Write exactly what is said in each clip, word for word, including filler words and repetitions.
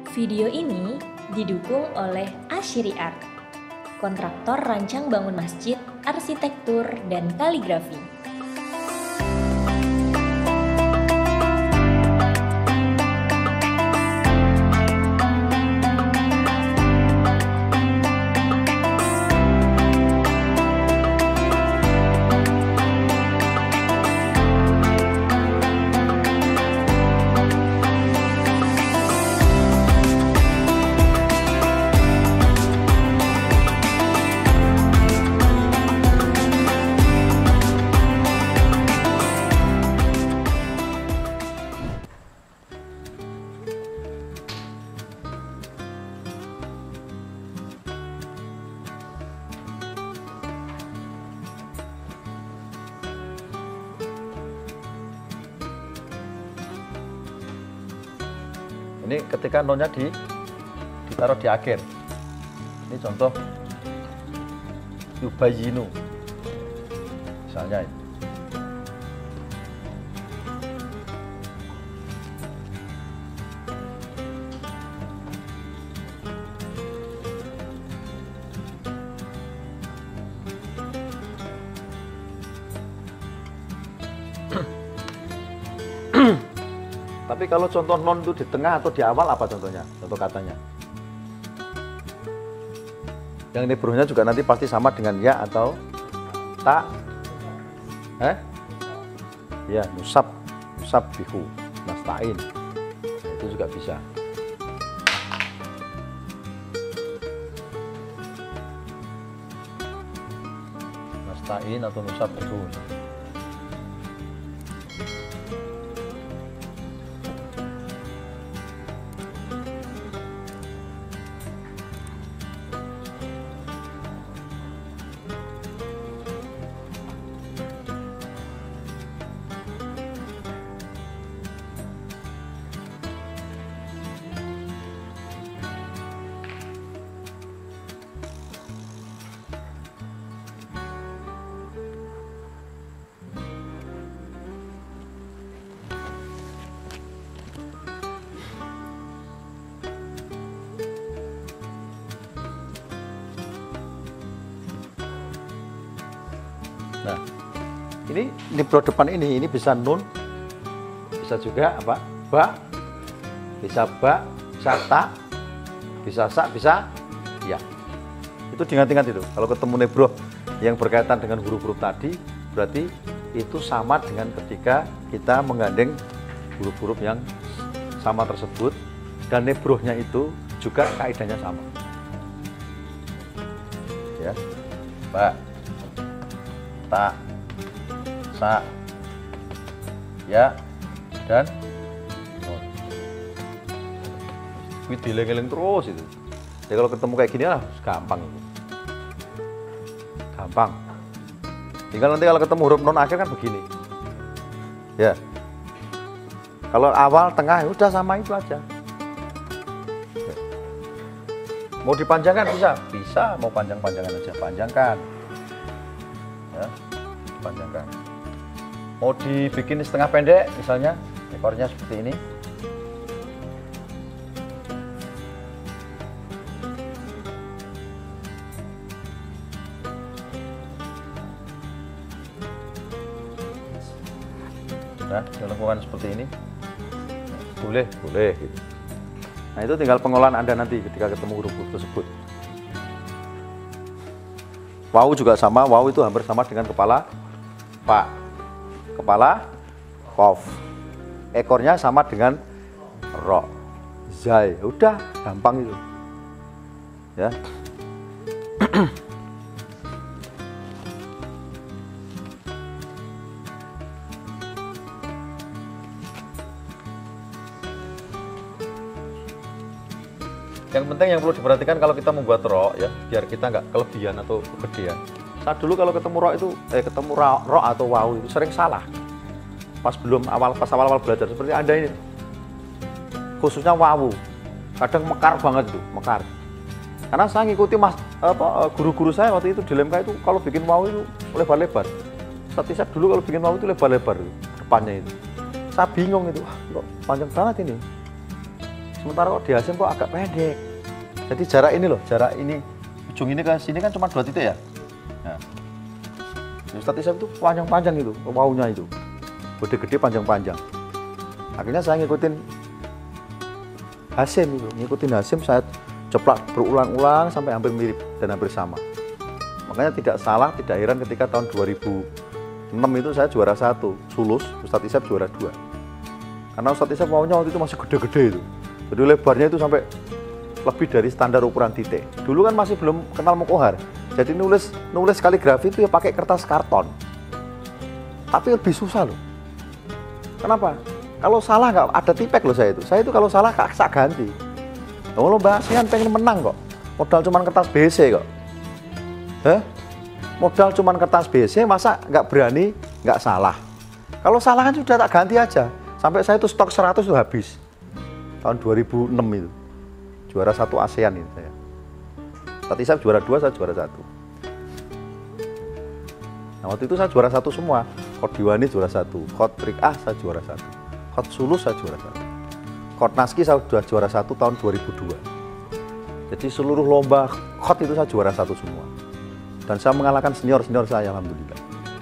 Video ini didukung oleh Ashiri Art, kontraktor rancang bangun masjid, arsitektur, dan kaligrafi. Ini ketika nolnya di, ditaruh di akhir. Ini contoh yubayinu. Misalnya ini. Tapi kalau contoh non itu di tengah atau di awal apa contohnya? Contoh katanya. Yang ini bruhnya juga nanti pasti sama dengan ya atau tak. Eh? Ya, nusab, nusab bihu, nastain. Nah, itu juga bisa. Nastain atau nusab bihu. Nah, ini ini bro depan ini ini bisa nun, bisa juga apa? Ba, bisa ba, bisa ta, bisa sa, bisa ya. Itu diingat-ingat itu. Kalau ketemu nebroh yang berkaitan dengan huruf-huruf tadi, berarti itu sama dengan ketika kita menggandeng huruf-huruf yang sama tersebut dan nebrohnya itu juga kaidahnya sama. Ya, ba, ta, sa, ya, dan nun. Ini dileng-eleng terus itu. Jadi kalau ketemu kayak gini lah, gampang itu. Gampang. Tinggal nanti kalau ketemu huruf non akhir kan begini. Ya. Kalau awal, tengah, ya udah sama itu aja. Ya. Mau dipanjangkan bisa? Bisa. Mau panjang-panjangan aja, panjangkan. Ya, panjangkan. Mau dibikin setengah pendek misalnya ekornya seperti ini. Nah, dilakukan seperti ini. Boleh, boleh gitu. Nah, itu tinggal pengolahan Anda nanti ketika ketemu huruf-huruf tersebut. Wawu juga sama, wawu itu hampir sama dengan kepala Pak. Kepala Kof. Ekornya sama dengan Ro. Zai. Udah, gampang itu. Ya. Yang penting yang perlu diperhatikan kalau kita membuat ro ya, biar kita nggak kelebihan atau kegedean. Saat dulu kalau ketemu ro itu, eh ketemu ro, ro atau wawu itu sering salah. Pas belum awal, pas awal-awal belajar seperti Anda ini, khususnya wawu, kadang mekar banget itu, mekar. Karena saya ngikuti mas, apa guru-guru saya waktu itu di L M K itu kalau bikin wawu itu lebar-lebar. Statistik dulu kalau bikin wawu itu lebar-lebar depannya itu. Saya bingung itu, wah, kok panjang banget ini. Sementara kok di Hasyim kok agak pendek. Jadi jarak ini loh, jarak ini ujung ini ke sini kan cuma dua titik ya. Nah, Ustadz Isyam itu panjang-panjang itu, wawunya itu, gede-gede panjang-panjang. Akhirnya saya ngikutin Hasyim itu, ngikutin Hasyim saya ceplak berulang-ulang sampai hampir mirip dan hampir sama. Makanya tidak salah, tidak heran ketika tahun dua ribu enam itu saya juara satu, sulus, Ustadz Isyam juara dua. Karena Ustadz Isyam wawunya waktu itu masih gede-gede itu, jadi lebarnya itu sampai lebih dari standar ukuran titik. Dulu kan masih belum kenal mukohar, jadi nulis nulis kaligrafi itu ya pakai kertas karton. Tapi lebih susah loh. Kenapa? Kalau salah nggak ada tipek loh saya itu. Saya itu kalau salah kak ganti. Oh lo Mbak Sian pengen menang kok. Modal cuman kertas B C kok. Hah? Modal cuman kertas B C masa nggak berani nggak salah. Kalau salah kan sudah tak ganti aja. Sampai saya itu stok seratus itu habis. Tahun dua ribu enam itu. Juara satu ASEAN itu saya. Tadi saya juara dua, saya juara satu. Nah waktu itu saya juara satu semua. Kot Diwani juara satu, Kot Rik'ah saya juara satu, Kot Sulus saya juara satu, Kot Naski saya sudah juara satu tahun dua ribu dua. Jadi seluruh lomba Kot itu saya juara satu semua. Dan saya mengalahkan senior-senior saya, alhamdulillah.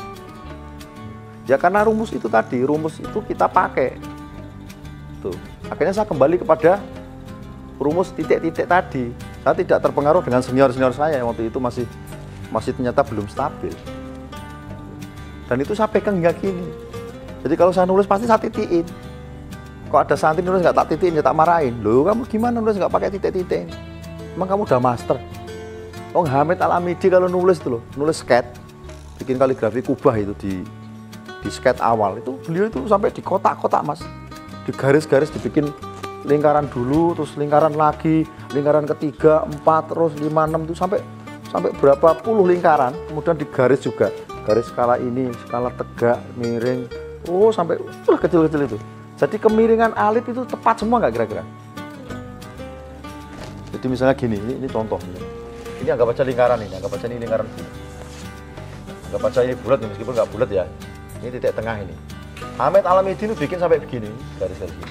Ya karena rumus itu tadi, rumus itu kita pakai. Tuh. Akhirnya saya kembali kepada rumus titik-titik tadi. Saya tidak terpengaruh dengan senior-senior saya yang waktu itu masih masih ternyata belum stabil. Dan itu saya pegang hingga gini. Jadi kalau saya nulis pasti saya titikin. Kok ada santri nulis nggak tak titikin, ya tak marahin. Loh kamu gimana nulis nggak pakai titik-titik? Emang kamu udah master? Oh Hamid Al-Amidi kalau nulis itu loh, nulis skate, bikin kaligrafi kubah itu di di skate awal itu beliau itu sampai di kotak-kotak mas, di garis-garis dibikin lingkaran dulu, terus lingkaran lagi, lingkaran ketiga, empat, terus lima, enam itu sampai sampai berapa puluh lingkaran, kemudian digaris juga, garis skala ini, skala tegak, miring, oh sampai uh, kecil-kecil itu. Jadi kemiringan alit itu tepat semua nggak kira-kira? Jadi misalnya gini, ini, ini contoh, ini anggap aja lingkaran ini, anggap aja ini lingkaran ini, anggap aja ini bulat, meskipun nggak bulat ya, ini titik tengah ini. Hamid Al-Amidi itu bikin sampai begini, garis-garis ini.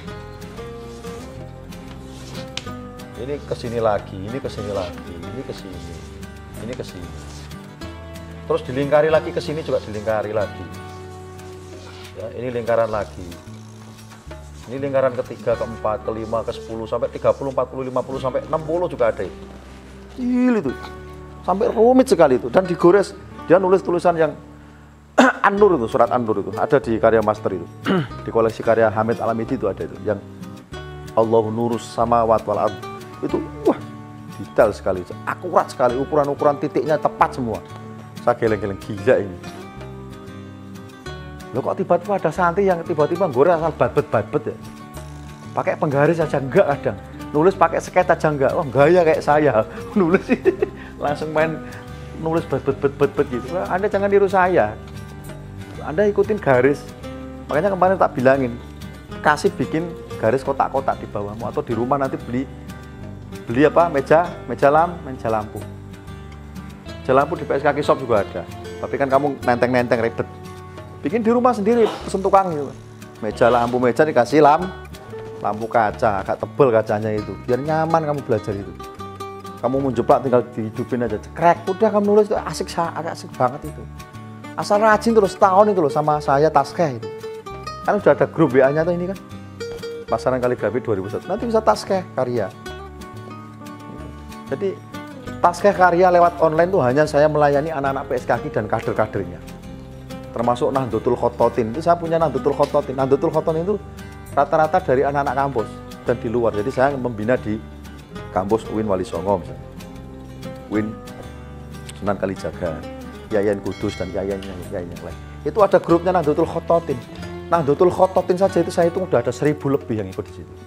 Ini ke sini lagi, ini ke sini lagi, ini ke sini, ini ke sini. Terus dilingkari lagi ke sini juga dilingkari lagi. Ya, ini lingkaran lagi. Ini lingkaran ketiga, keempat, kelima, ke sepuluh sampai tiga puluh, empat puluh, lima puluh sampai enam puluh juga ada itu. Gila itu. Sampai rumit sekali itu dan digores. Dia nulis tulisan yang An-Nur itu, surat An-Nur itu ada di karya master itu. Di koleksi karya Hamid Al-Amidi itu ada itu yang Allahu nurus samawati wal ardh. Itu wah detail sekali, akurat sekali, ukuran-ukuran titiknya tepat semua. Saya geleng-geleng gila ini. Loh kok tiba-tiba ada santri yang tiba-tiba goreng asal babet-babet ya. Pakai penggaris aja enggak kadang. Nulis pakai skate aja enggak. Wah, gaya kayak saya. Nulis langsung main nulis babet-babet gitu. Wah, Anda jangan tiru saya. Anda ikutin garis. Makanya kemarin tak bilangin, kasih bikin garis kotak-kotak di bawahmu atau di rumah nanti beli beli apa meja meja lam meja lampu meja lampu di P S K Shop juga ada, tapi kan kamu nenteng-nenteng ribet, bikin di rumah sendiri pesen tukang gitu. Meja lampu meja dikasih lam lampu kaca agak tebel kacanya itu biar nyaman kamu belajar itu. Kamu mau jeplak tinggal dihidupin aja cekrek udah kamu nulis itu asik asik banget itu. Asal rajin terus tahun itu loh sama saya Taskeh itu kan sudah ada grup W A-nya tuh ini kan, pasaran kaligrafi dua ribu satu, nanti bisa Taskeh karya. Jadi Taskeh karya lewat online tuh hanya saya melayani anak-anak P S K Q dan kader-kadernya. Termasuk Nahdlatul Khototin, itu saya punya Nahdlatul Khototin. Nahdlatul Khototin itu rata-rata dari anak-anak kampus dan di luar. Jadi saya membina di kampus U I N Wali Songo misalnya, U I N Sunan Kalijaga, Yayan Kudus dan Yayan yang lain. Itu ada grupnya Nahdlatul Khototin. Nahdlatul Khototin saja itu saya hitung udah ada seribu lebih yang ikut di situ.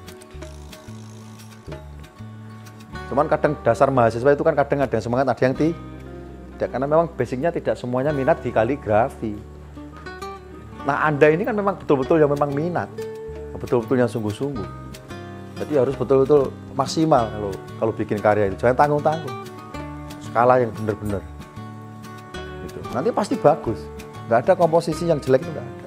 Cuman kadang dasar mahasiswa itu kan kadang ada yang semangat, ada yang tidak, karena memang basicnya tidak semuanya minat di kaligrafi. Nah Anda ini kan memang betul-betul yang memang minat, betul-betul yang sungguh-sungguh. Jadi harus betul-betul maksimal kalau kalau bikin karya itu, jangan tanggung-tanggung. Skala yang benar-benar. Gitu. Nanti pasti bagus. Nggak ada komposisi yang jelek itu nggak.